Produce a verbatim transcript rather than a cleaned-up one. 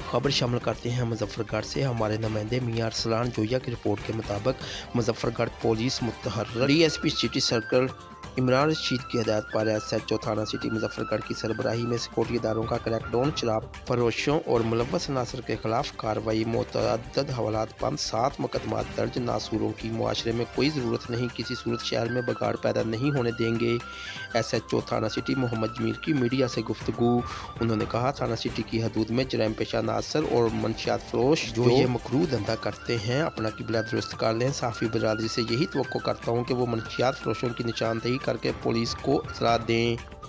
खबर शामिल करते हैं मुजफ्फरगढ़ से। हमारे नुमाइंदे मियां अरसलान जोया की रिपोर्ट के मुताबिक मुजफ्फरगढ़ पुलिस मुतहर्रिर D S P city circle Imran Rashid की हदायत पर एस एच ओ थाना सिटी मुजफ्फरगढ़ की सरबराही में सिक्योरिटी इदारों का क्रैकडाउन, शराब फरोशों और मुलव्वस अनासर के खिलाफ कार्रवाई, मुतअद्दिद हवालात बंद, सात मुकदमा दर्ज, नासूरों की मुआशरे में कोई ज़रूरत नहीं, किसी सूरत शहर में बगाड़ पैदा नहीं होने देंगे। एस एच ओ थाना सिटी मोहम्मद जमील की मीडिया से गुफ्तगू। उन्होंने कहा, थाना सिटी की हदूद में जराइम पेशा अनासर और मनशियात फरोश जो, जो ये मकरूह धंधा करते हैं अपना किबला दुरुस्त कर लें। साफ़ी बरादरी से यही तवक्को करता हूँ कि वो मनशियात फरोशों की निशानदेही करके पुलिस को इत्तला दें।